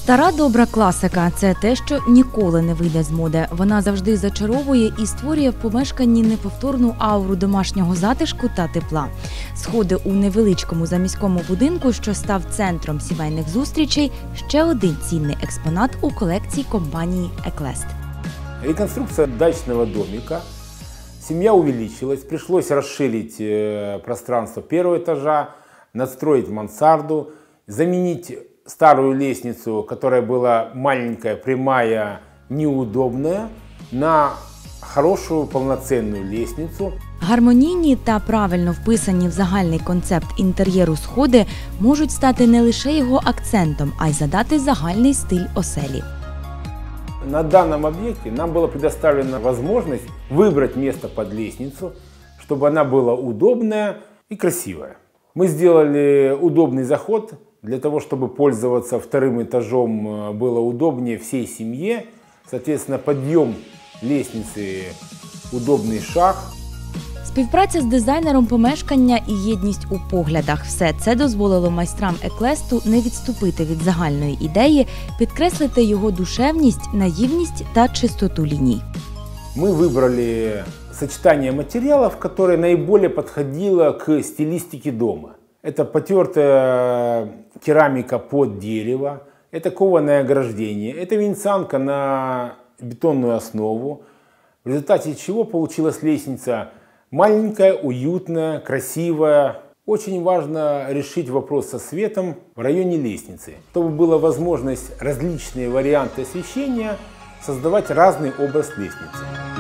Стара добра класика – це те, що ніколи не вийде з моди. Вона завжди зачаровує і створює в помешканні неповторну ауру домашнього затишку та тепла. Сходи у невеличкому заміському будинку, що став центром сімейних зустрічей – ще один цінний експонат у колекції компанії «Еклест». Реконструкция дачного домика. Семья увеличилась, пришлось расширить пространство первого этажа, надстроить мансарду, заменить старую лестницу, которая была маленькая, прямая, неудобная, на хорошую полноценную лестницу. Гармонійні та правильно вписані в загальний концепт інтер'єру сходи можуть стати не лише його акцентом, а й задати загальний стиль оселі. На данном объекте нам была предоставлена возможность выбрать место под лестницу, чтобы она была удобная и красивая. Мы сделали удобный заход для того, чтобы пользоваться вторым этажом было удобнее всей семье. Соответственно, подъем лестницы, удобный шаг. Співпраця з дизайнером помешкання і єдність у поглядах – все це дозволило майстрам «Еклесту» не відступити від загальної ідеї, підкреслити його душевність, наївність та чистоту ліній. Мы выбрали сочетание материалов, которое наиболее подходило к стилистике дома. Это потертая керамика под дерево, это кованое ограждение, это венецианка на бетонную основу, в результате чего получилась лестница маленькая, уютная, красивая. Очень важно решить вопрос со светом в районе лестницы, чтобы была возможность различные варианты освещения создавать разный образ лестницы.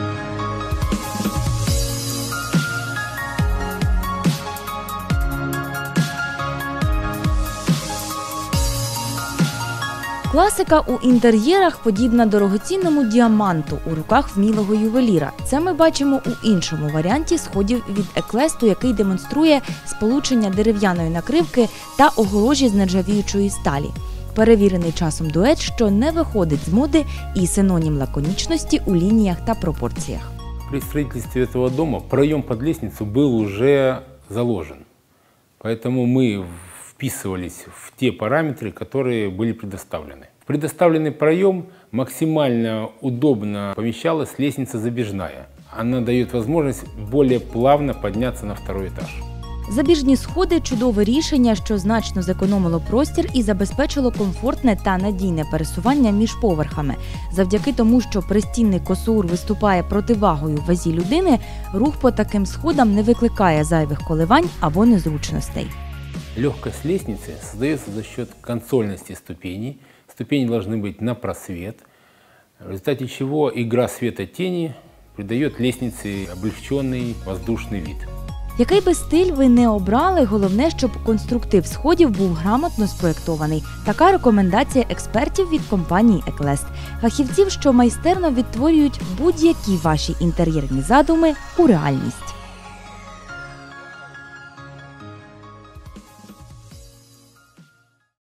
Класика у інтер'єрах подібна дорогоцінному діаманту у руках вмілого ювеліра. Це ми бачимо у іншому варіанті сходів від «Еклесту», який демонструє сполучення дерев'яної накривки та огорожі з нержавіючої сталі. Перевірений часом дует, що не виходить з моди, і синонім лаконічності у лініях та пропорціях. При строительстве этого дома проем под лестницу был уже заложен, поэтому мы вписывались в те параметры, которые были предоставлены. В предоставленный проем максимально удобно помещалась лестница забежная. Она дает возможность более плавно подняться на второй этаж. Забіжні сходи – чудове рішення, що значно зекономило простір і забезпечило комфортне та надійне пересування між поверхами. Завдяки тому, що пристінний косур виступає противагою вазі людини, рух по таким сходам не викликає зайвих коливань або незручностей. Легкость лестницы создается за счет консольности ступеней. Ступени должны быть на просвет, в результате чего игра света-тени придает лестнице облегченный воздушный вид. Який би стиль ви не обрали, головне, щоб конструктив сходів був грамотно спроєктований. Така рекомендація експертів від компанії «Еклест». Фахівців, що майстерно відтворюють будь-які ваші інтер'єрні задуми у реальність.